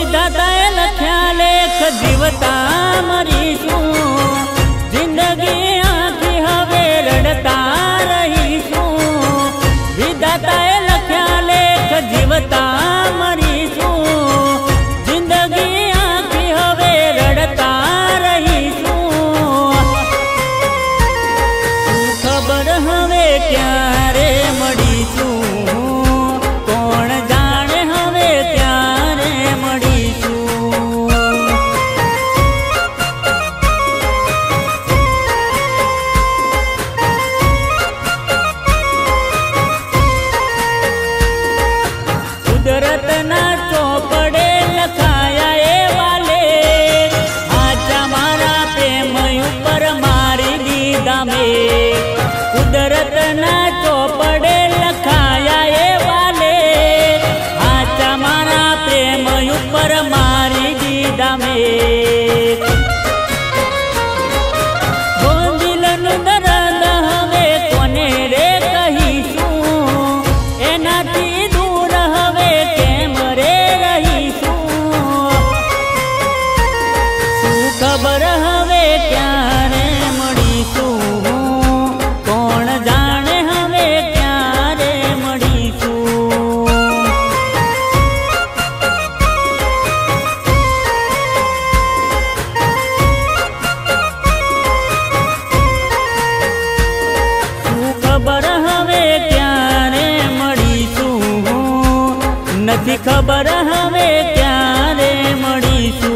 विधाताए लख्या लेख जीवता मरीशुं जिंदगी आखी हवे रड़ता रहीशुं। विधाताए लख्या लेख जीवता मरीशुं जिंदगी आखी हवे रड़ता रहीशुं। खबर हवे क्यारे मळीशुं कोण जाणे हवे क्यारे मळीशुं। कुदरतना ચોપડે લખાયા એવા લેખ આજા મારા પ્રેમ ઉપર મારી દીધા મેં। कुदरतना ચોપડે લખાયા એવા લેખ આજા મારા પ્રેમ ઉપર મારી દીધા મેં। દિલનું દર્દ હવે કોને રે કહીશું એનાથી दूर हवे केम रे रहीशुं। खबर हवे क्यारे मळीशुं कोण जाणे हवे क्यारे मळीशुं। खबर हवे क्यारे मळीशुं नथी खबर हवे क्यारे मळीशुं।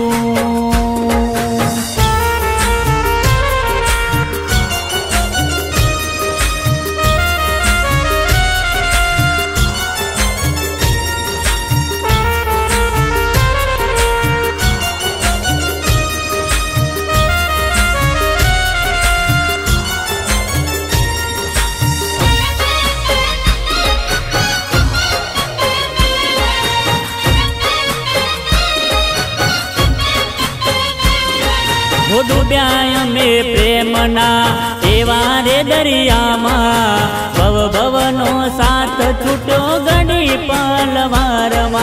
डूब्या में प्रेमना एवा रे दरियामा भव भवनो साथ छूट्यो घणी पलवारमा।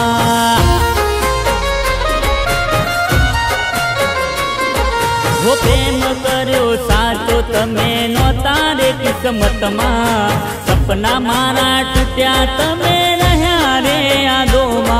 वो प्रेम कर्यो साचो तमे नोता रे किस्मत मा सपना मारा टूट्या तमे रह्या रे यादो मा।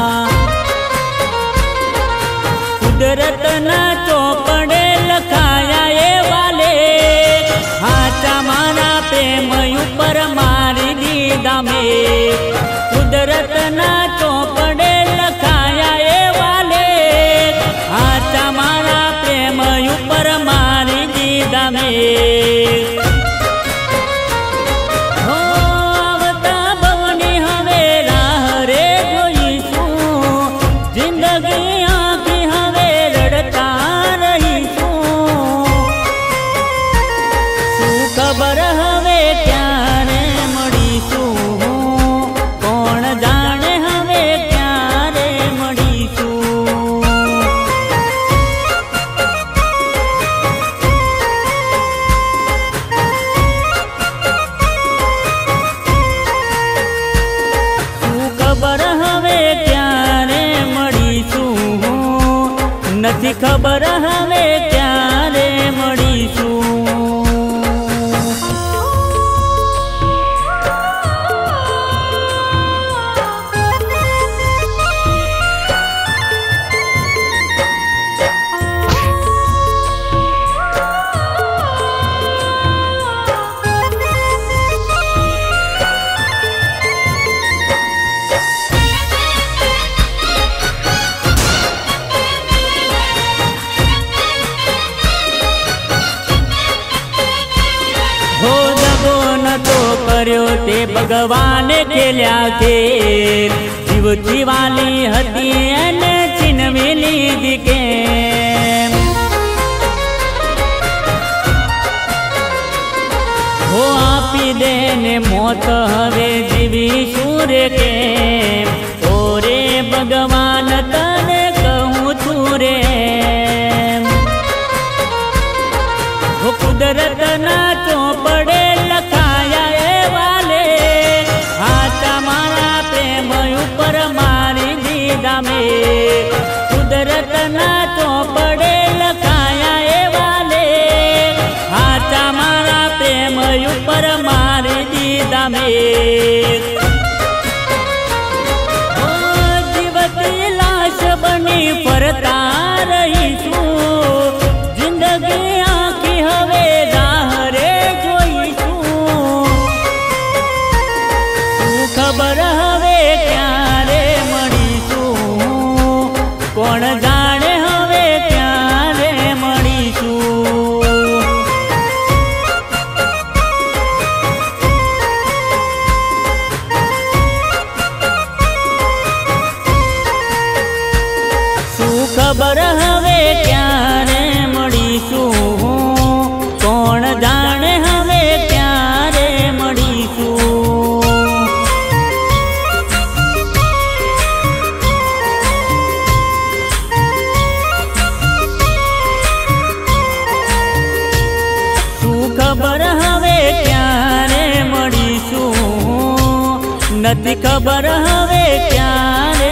कुदरतना ચોપડે લખાયા એવા લેખ હાચા મારા પ્રેમ ઉપર મારી દીધા મેં। કુદરતના ચોપડે લખાયા એવા લેખ હાચા મારા પ્રેમ ઉપર મારી દીધા મેં। આવતા ભવની હવે રાહ રે જોઈશું जिंदगी आखी हवे रड़ता रहीशुं। खबर हवे क्यारे मळीशुं कोण जाणे हवे क्यारे मळीशुं। खबर हवे क्यारे मळीशुं नथी खबर हवे क्यारे मळीशुं। ते भगवाने खेल्या खेल जीवची वाली हती एने छीनवी लीधी केम। हो आपी देने मौत हवे जीवीशुं रे केम। ओ रे भगवान तने कहूं छुं रे हो कुदरतना ચોપડે લખાયા એવા લેખ હાચા મારા પ્રેમ ઉપર મારી દીધા મેં। ના ચોપડે લખાયા એવા લે હાચા મારા પ્રેમ ઉપર મારી દીધા મેં જીવતી લાશ બની ફરતા રહીશું જિંદગી આખી હવે રાહરે જોઈશું શું ખબર હવે ક્યારે મળીશું કોણ જાણે હવે ક્યારે મળીશું શું ખબર હવે ક્યારે મળીશું કોણ જાણે હવે ક્યારે મળીશું શું ખબર હવે ક્યારે મળીશું નથી ખબર હવે ક્યારે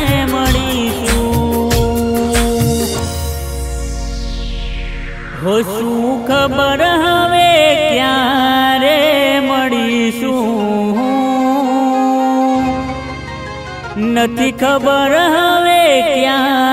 મળીશું હો શું ખબર હવે ક્યારે મળીશું નથી ખબર હવે ક્યારે